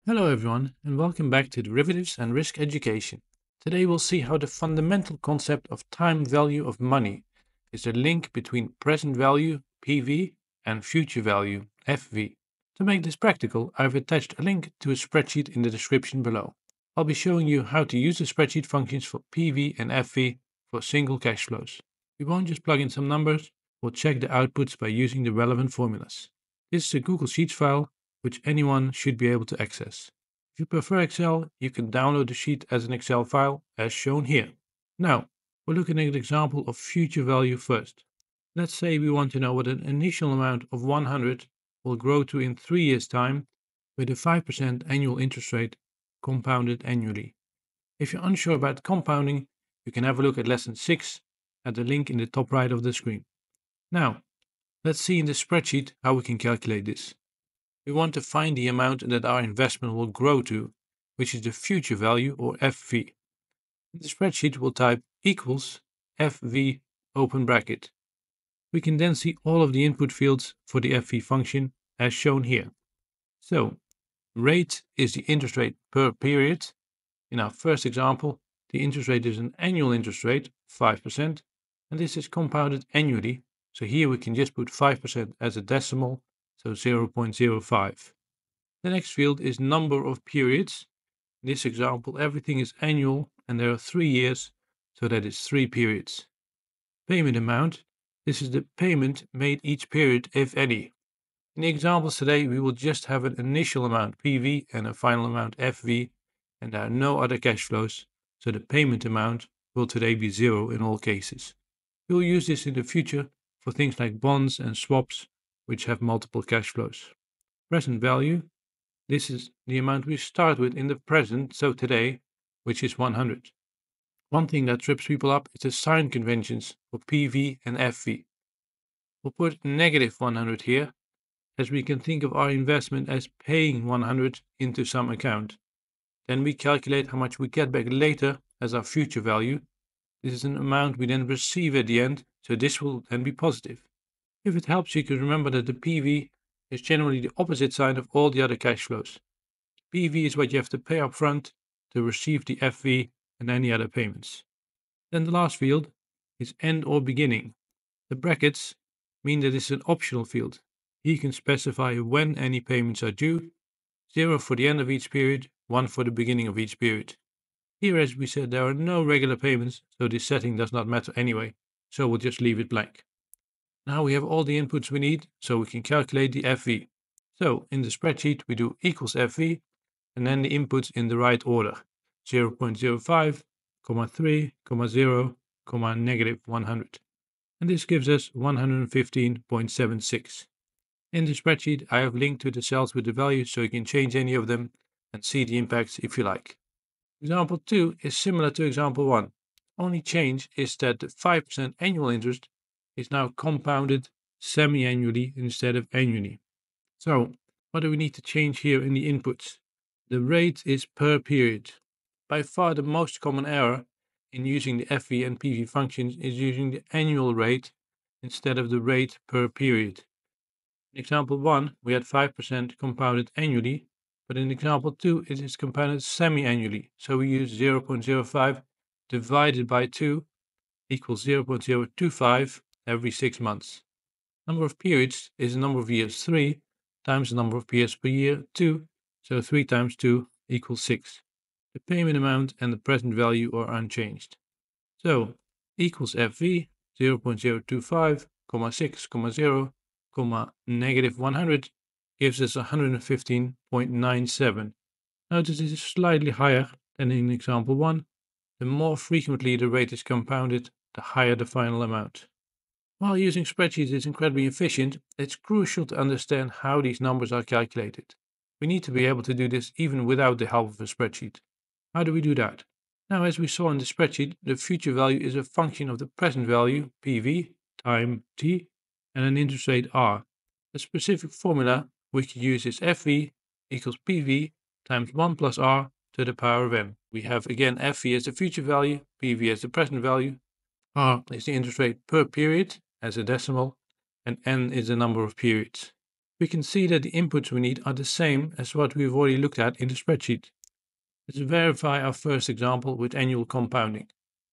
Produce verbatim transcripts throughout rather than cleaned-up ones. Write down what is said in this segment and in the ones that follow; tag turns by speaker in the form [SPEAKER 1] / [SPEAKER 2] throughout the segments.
[SPEAKER 1] Hello everyone and welcome back to Derivatives and Risk Education. Today we'll see how the fundamental concept of time value of money is the link between present value, P V, and future value, F V. To make this practical, I've attached a link to a spreadsheet in the description below. I'll be showing you how to use the spreadsheet functions for P V and F V for single cash flows. We won't just plug in some numbers, we'll check the outputs by using the relevant formulas. This is a Google Sheets file which anyone should be able to access. If you prefer Excel, you can download the sheet as an Excel file as shown here. Now, we're looking at an example of future value first. Let's say we want to know what an initial amount of one hundred will grow to in three years' time with a five percent annual interest rate compounded annually. If you're unsure about compounding, you can have a look at lesson six at the link in the top right of the screen. Now, let's see in the spreadsheet how we can calculate this. We want to find the amount that our investment will grow to, which is the future value or F V. In the spreadsheet we'll type equals F V open bracket. We can then see all of the input fields for the F V function as shown here. So, rate is the interest rate per period. In our first example, the interest rate is an annual interest rate, five percent, and this is compounded annually. So here we can just put five percent as a decimal, so zero point zero five. The next field is number of periods. In this example, everything is annual and there are three years, so that is three periods. Payment amount. This is the payment made each period, if any. In the examples today, we will just have an initial amount P V and a final amount F V, and there are no other cash flows, so the payment amount will today be zero in all cases. We will use this in the future for things like bonds and swaps, which have multiple cash flows. Present value. This is the amount we start with in the present, so today, which is one hundred. One thing that trips people up is the sign conventions for P V and F V. We'll put negative one hundred here, as we can think of our investment as paying one hundred into some account. Then we calculate how much we get back later as our future value. This is an amount we then receive at the end, so this will then be positive. If it helps, you can remember that the P V is generally the opposite side of all the other cash flows. P V is what you have to pay up front to receive the F V and any other payments. Then the last field is end or beginning. The brackets mean that it's an optional field. Here you can specify when any payments are due, zero for the end of each period, one for the beginning of each period. Here, as we said, there are no regular payments, so this setting does not matter anyway, so we'll just leave it blank. Now we have all the inputs we need, so we can calculate the F V. So in the spreadsheet we do equals F V, and then the inputs in the right order, zero point zero five, three, zero, negative one hundred. And this gives us one hundred fifteen point seven six. In the spreadsheet I have linked to the cells with the values so you can change any of them and see the impacts if you like. Example two is similar to example one. Only change is that the five percent annual interest is now compounded semi-annually instead of annually. So, what do we need to change here in the inputs? The rate is per period. By far the most common error in using the F V and P V functions is using the annual rate instead of the rate per period. In example one, we had five percent compounded annually, but in example two, it is compounded semi-annually. So we use zero point zero five divided by two equals zero point zero two five every six months. Number of periods is the number of years, three, times the number of periods per year, two, so three times two equals six. The payment amount and the present value are unchanged. So, equals F V, zero point zero two five, six, zero, negative one hundred gives us one hundred fifteen point nine seven. Notice this is slightly higher than in example one. The more frequently the rate is compounded, the higher the final amount. While using spreadsheets is incredibly efficient, it's crucial to understand how these numbers are calculated. We need to be able to do this even without the help of a spreadsheet. How do we do that? Now, as we saw in the spreadsheet, the future value is a function of the present value, P V, time t, and an interest rate r. A specific formula we can use is F V equals P V times one plus r to the power of n. We have again F V as the future value, P V as the present value, r is the interest rate per period as a decimal, and n is the number of periods. We can see that the inputs we need are the same as what we've already looked at in the spreadsheet. Let's verify our first example with annual compounding.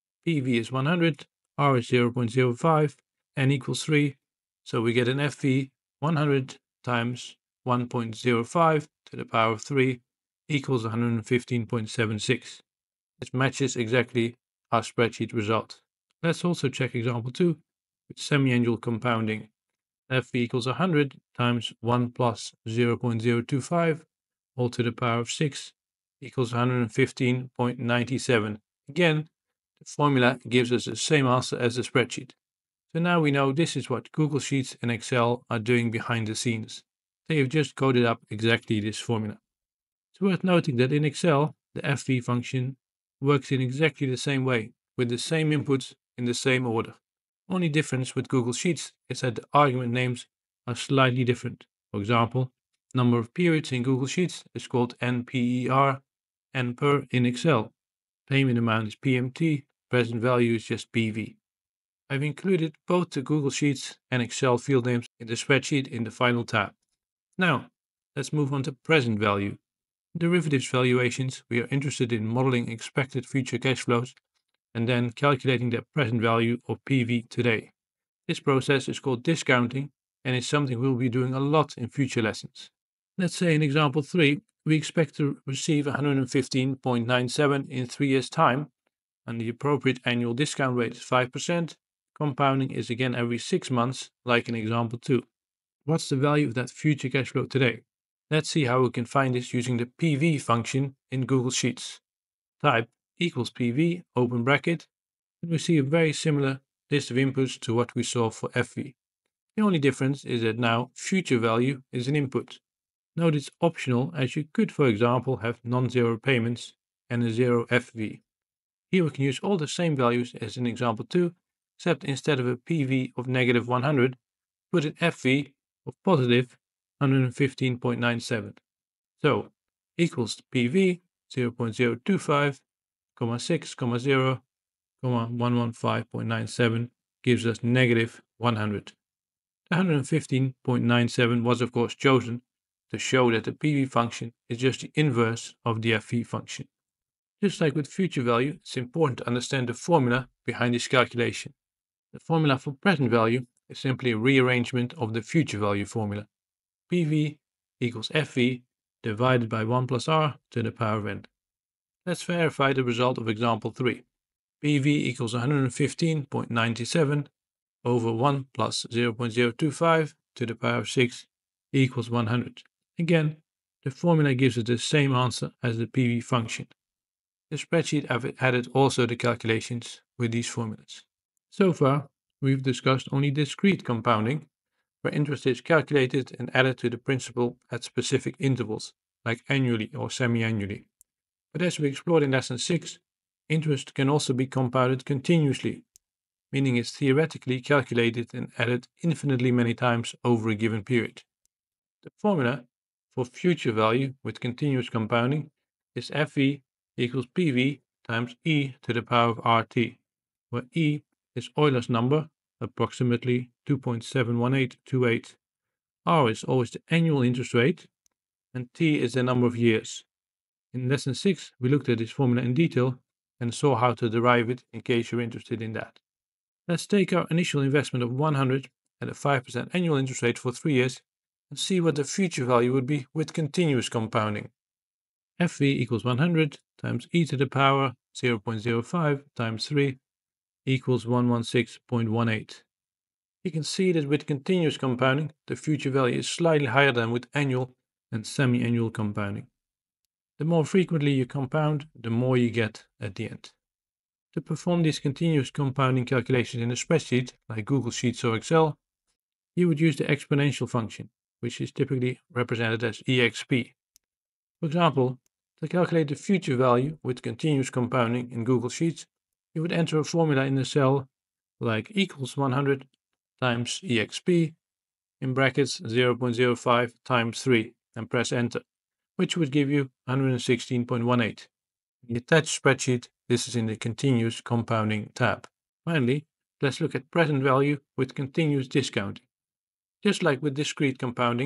[SPEAKER 1] P V is one hundred, R is zero point zero five, N equals three, so we get an F V one hundred times one point zero five to the power of three equals one hundred fifteen point seven six. This matches exactly our spreadsheet result. Let's also check example two with semi-annual compounding. F V equals one hundred times one plus zero point zero two five all to the power of six equals one hundred fifteen point nine seven. Again, the formula gives us the same answer as the spreadsheet. So now we know this is what Google Sheets and Excel are doing behind the scenes. They have just coded up exactly this formula. It's worth noting that in Excel, the F V function works in exactly the same way, with the same inputs in the same order. Only difference with Google Sheets is that the argument names are slightly different. For example, number of periods in Google Sheets is called N P E R, N per in Excel. Payment amount is P M T, present value is just P V. I've included both the Google Sheets and Excel field names in the spreadsheet in the final tab. Now, let's move on to present value. In derivatives valuations, we are interested in modeling expected future cash flows and then calculating their present value or P V today. This process is called discounting and is something we'll be doing a lot in future lessons. Let's say in example three, we expect to receive one hundred fifteen point nine seven in three years' time, and the appropriate annual discount rate is five percent. Compounding is again every six months, like in example two. What's the value of that future cash flow today? Let's see how we can find this using the P V function in Google Sheets. Type equals P V, open bracket, and we see a very similar list of inputs to what we saw for F V. The only difference is that now future value is an input. Note it's optional, as you could, for example, have non-zero payments and a zero F V. Here we can use all the same values as in example two, except instead of a P V of negative one hundred, put an F V of positive one hundred fifteen point nine seven. So, equals P V zero point zero two five, six, zero, one hundred fifteen point nine seven gives us negative one hundred. The one hundred fifteen point nine seven was of course chosen to show that the P V function is just the inverse of the F V function. Just like with future value, it's important to understand the formula behind this calculation. The formula for present value is simply a rearrangement of the future value formula. P V equals F V divided by one plus R to the power of N. Let's verify the result of example three. P V equals one hundred fifteen point nine seven over one plus zero point zero two five to the power of six equals one hundred. Again, the formula gives us the same answer as the P V function. The spreadsheet I've added also the calculations with these formulas. So far, we've discussed only discrete compounding, where interest is calculated and added to the principal at specific intervals, like annually or semi-annually. But as we explored in lesson six, interest can also be compounded continuously, meaning it's theoretically calculated and added infinitely many times over a given period. The formula for future value with continuous compounding is F V equals P V times e to the power of R T, where e is Euler's number, approximately two point seven one eight two eight, R is always the annual interest rate, and t is the number of years. In lesson six, we looked at this formula in detail and saw how to derive it in case you're interested in that. Let's take our initial investment of one hundred at a five percent annual interest rate for three years and see what the future value would be with continuous compounding. F V equals one hundred times e to the power zero point zero five times three equals one hundred sixteen point one eight. You can see that with continuous compounding, the future value is slightly higher than with annual and semi-annual compounding. The more frequently you compound, the more you get at the end. To perform these continuous compounding calculations in a spreadsheet, like Google Sheets or Excel, you would use the exponential function, which is typically represented as E X P. For example, to calculate the future value with continuous compounding in Google Sheets, you would enter a formula in the cell like equals one hundred times E X P in brackets zero point zero five times three and press enter, which would give you one hundred sixteen point one eight. In the attached spreadsheet, this is in the continuous compounding tab. Finally, let's look at present value with continuous discounting. Just like with discrete compounding,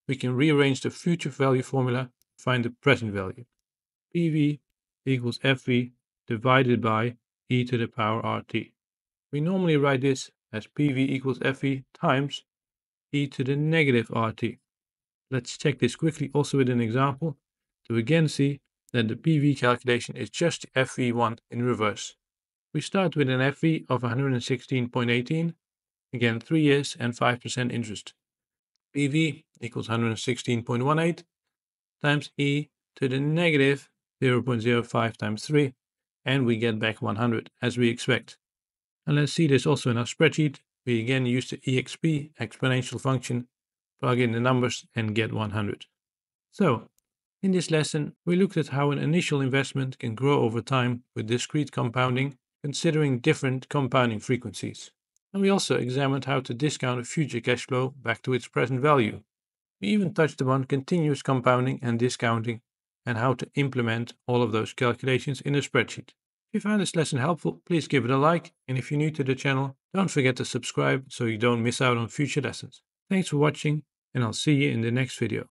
[SPEAKER 1] we can rearrange the future value formula to find the present value. P V equals F V divided by e to the power R T. We normally write this as P V equals F V times e to the negative R T. Let's check this quickly also with an example to again see that the P V calculation is just the F V one in reverse. We start with an F V of one hundred sixteen point one eight, again three years and five percent interest. P V equals one hundred sixteen point one eight times e to the negative zero point zero five times three, and we get back one hundred as we expect. And let's see this also in our spreadsheet. We again use the E X P exponential function, plug in the numbers and get one hundred. So, in this lesson, we looked at how an initial investment can grow over time with discrete compounding, considering different compounding frequencies. And we also examined how to discount a future cash flow back to its present value. We even touched upon continuous compounding and discounting and how to implement all of those calculations in a spreadsheet. If you found this lesson helpful, please give it a like, and if you're new to the channel, don't forget to subscribe so you don't miss out on future lessons. Thanks for watching, and I'll see you in the next video.